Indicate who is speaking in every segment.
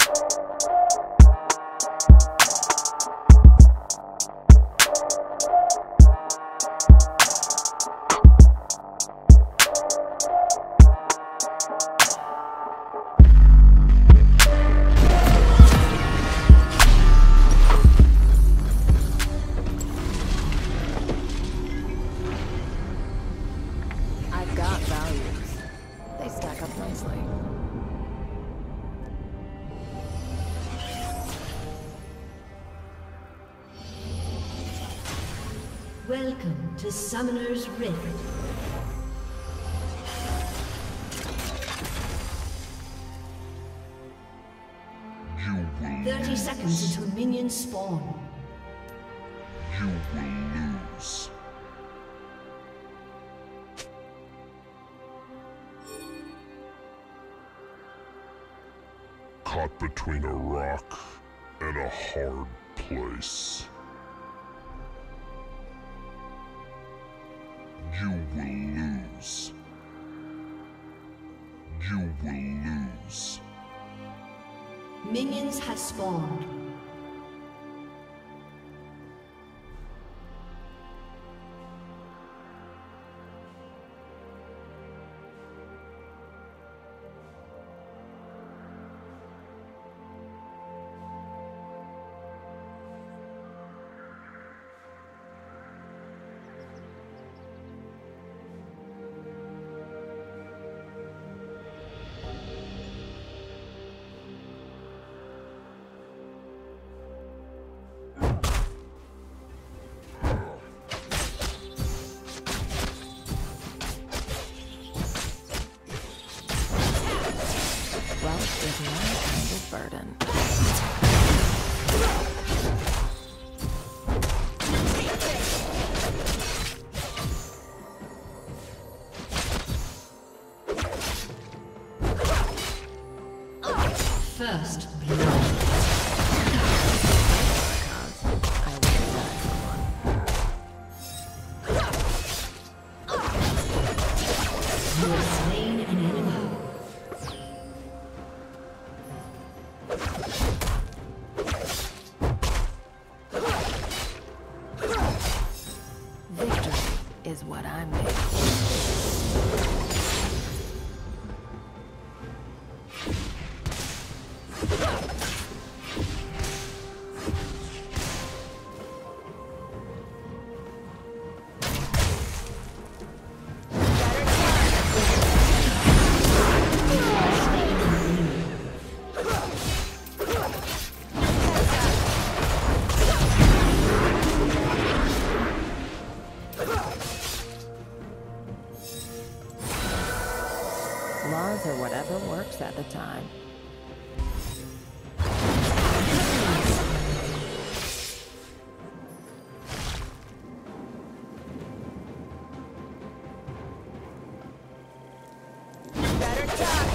Speaker 1: Welcome to Summoner's Rift.
Speaker 2: You will
Speaker 1: 30
Speaker 2: lose.
Speaker 1: seconds until minions spawn.
Speaker 2: You will lose. Caught between a rock and a hard place. You will lose. You will lose.
Speaker 1: Minions have spawned.
Speaker 3: Is no kind of burden.
Speaker 1: First blood.
Speaker 3: I will die for one.
Speaker 1: You have slain an enemy.
Speaker 3: Is what I'm made. Laws or whatever works at the time.
Speaker 4: Better talk.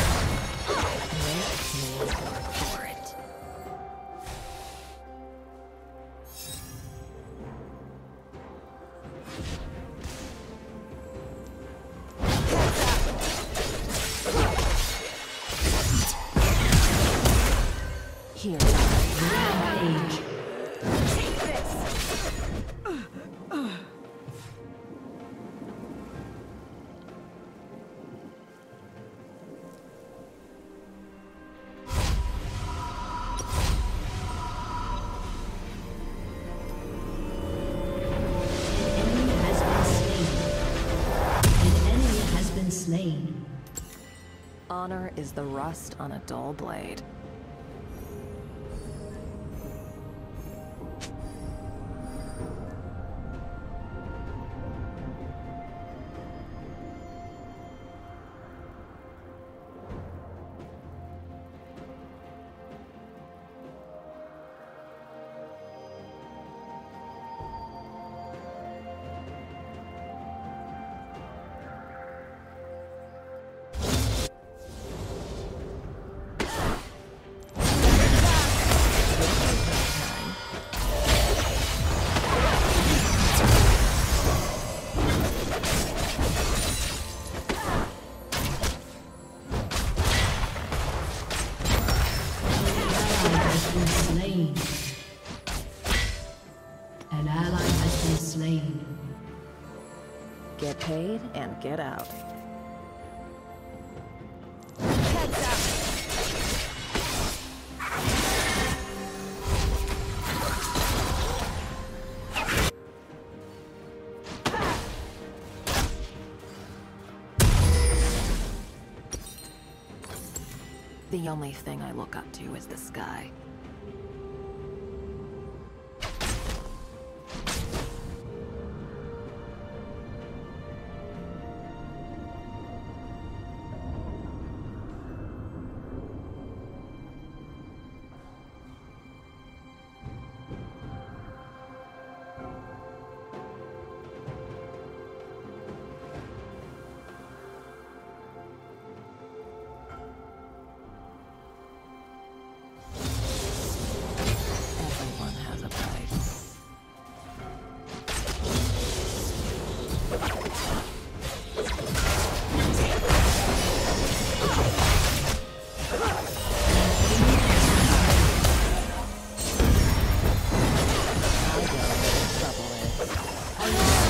Speaker 3: Make me work for it. Here.
Speaker 1: Rampage.
Speaker 4: Take this.
Speaker 1: An enemy has been slain.
Speaker 3: Honor is the rust on a dull blade.
Speaker 1: ally has been slain. An ally has been slain.
Speaker 3: Get paid and get out.
Speaker 4: Heads up.
Speaker 3: The only thing I look up to is the sky. Everyone has a price. I know where the trouble is.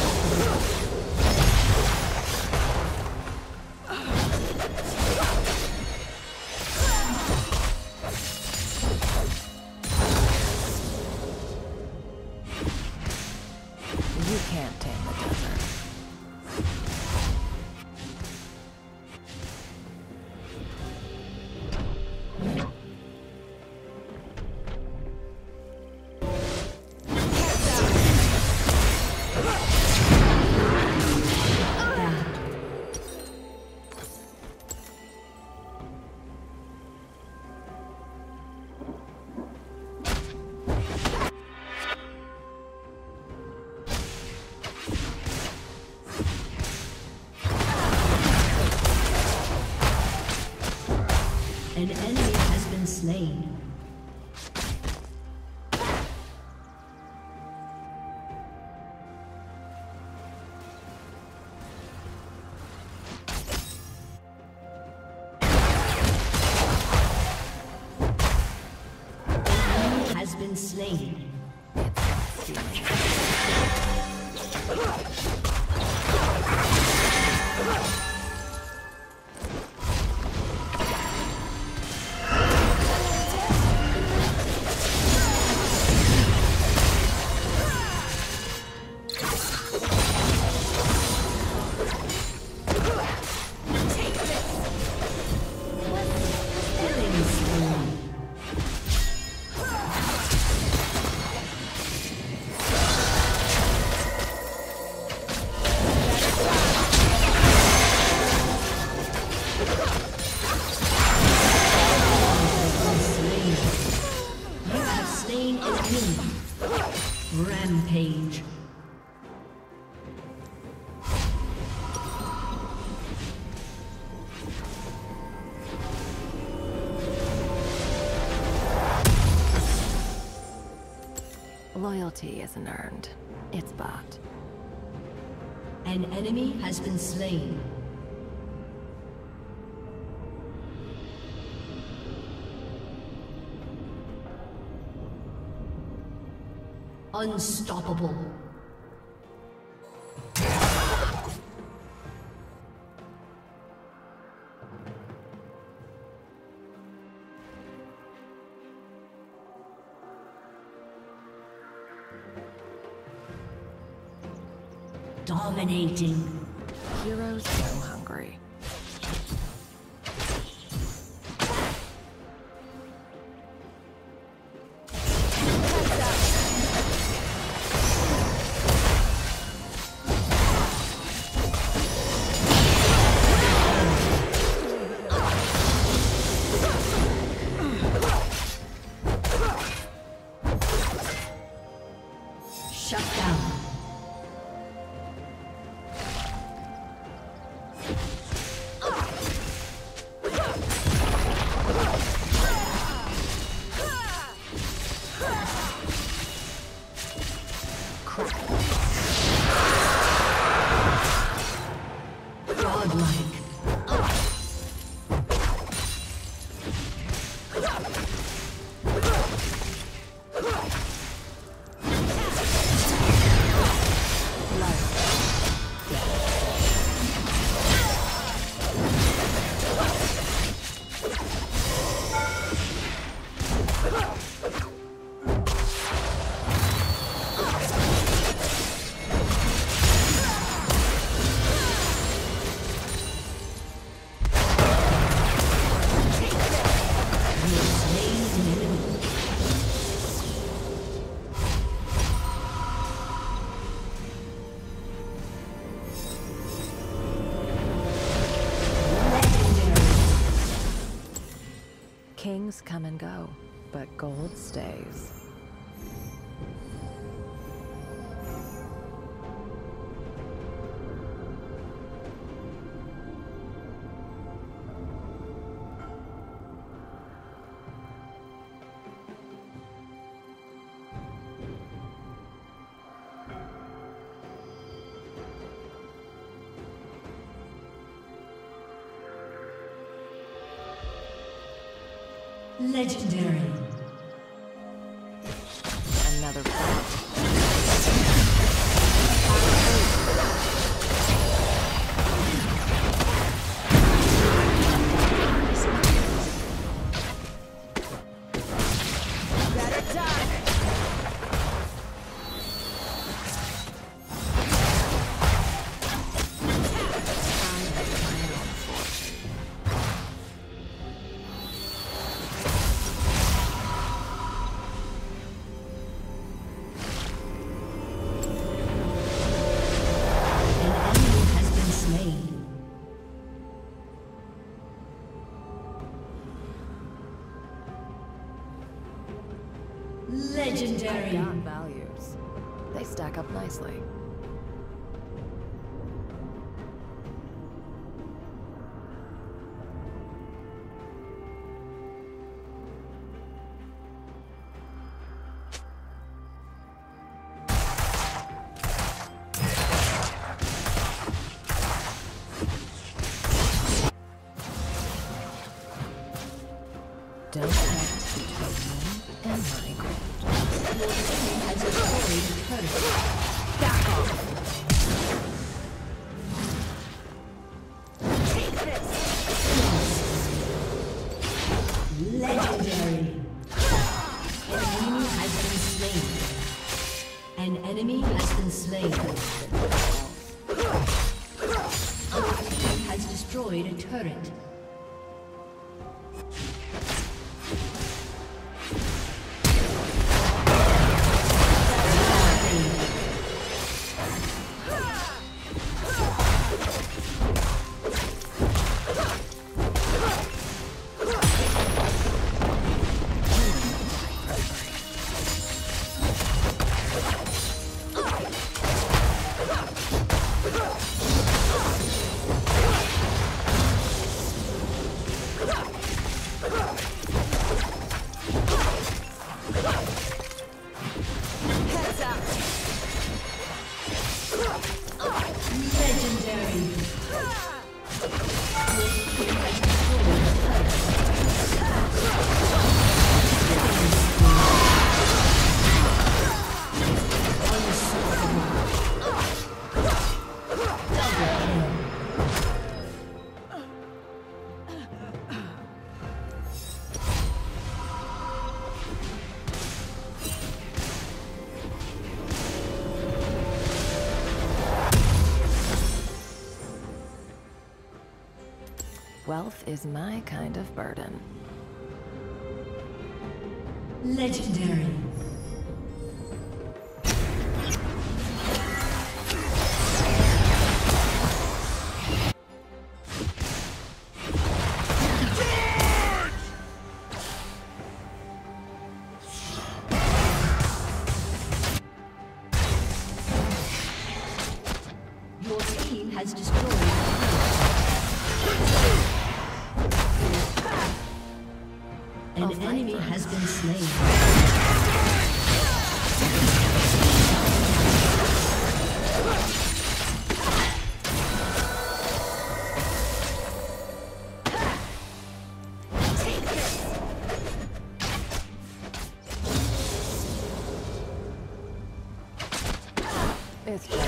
Speaker 3: You can't tame the desert.
Speaker 1: An enemy has been slain. Enemy has been slain. Killing spree. You have slain an enemy. Rampage.
Speaker 3: Loyalty isn't earned. It's bought.
Speaker 1: An enemy has been slain. Unstoppable. Dominating.
Speaker 3: Heroes go hungry.
Speaker 1: Shut down.
Speaker 3: but gold stays.
Speaker 1: Legendary.
Speaker 3: Another fight.
Speaker 1: Legendary.
Speaker 3: Beyond values. They stack up nicely. Don't get between me and my gold.
Speaker 1: Your team has destroyed a turret.
Speaker 4: Back off. Take this.
Speaker 1: Legendary. An enemy has been slain. An enemy has been slain. Your team has destroyed a turret.
Speaker 3: Wealth is my kind of burden.
Speaker 1: Legendary. Your team has destroyed. An enemy has been slain.
Speaker 3: It's just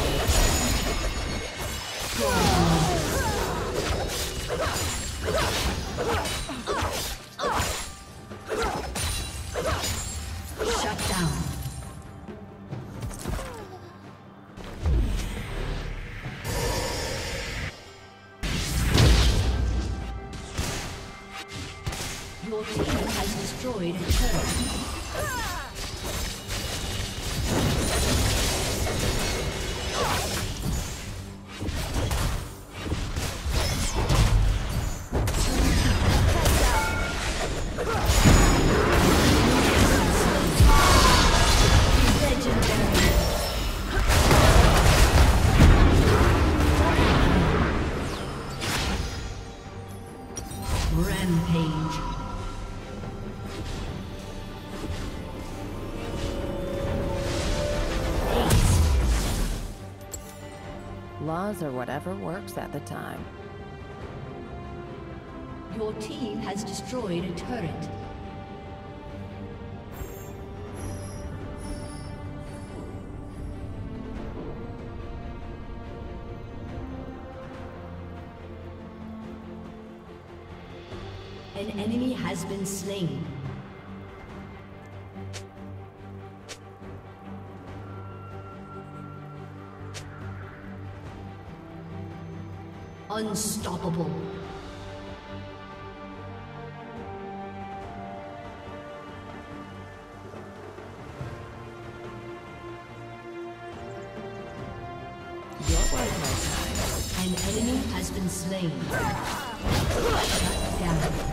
Speaker 1: Shut down. Your team has destroyed a turret.
Speaker 3: Laws are whatever works at the time.
Speaker 1: Your team has destroyed a turret. An enemy has been slain. Unstoppable.
Speaker 3: You're worth my time.
Speaker 1: An enemy has been slain. Shut down.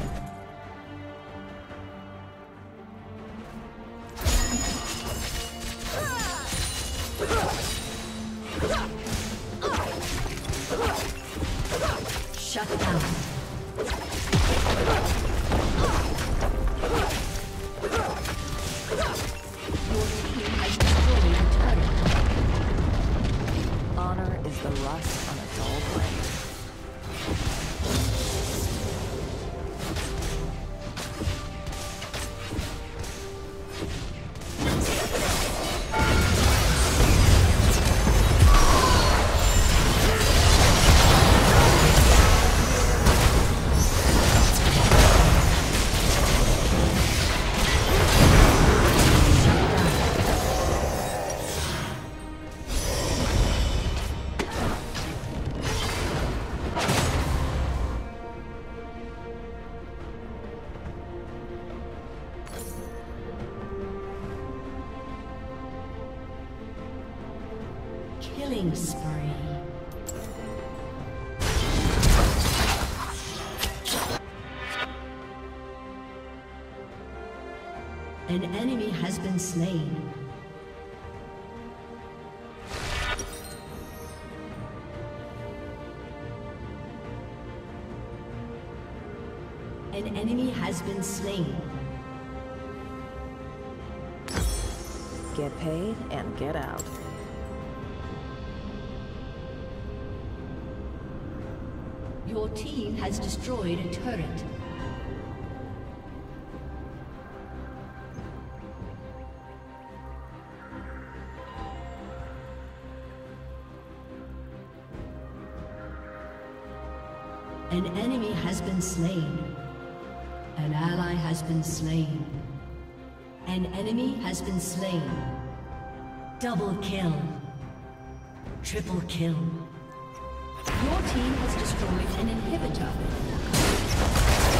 Speaker 1: Shut down. Your team has destroyed a turret.
Speaker 3: Honor is the rust on a dull blade. Killing spree. An enemy has been slain. An enemy has been slain. Get paid and get out.
Speaker 1: Your team has destroyed a turret. An enemy has been slain. An ally has been slain. An enemy has been slain. Double kill. Triple kill. Your team has destroyed an inhibitor.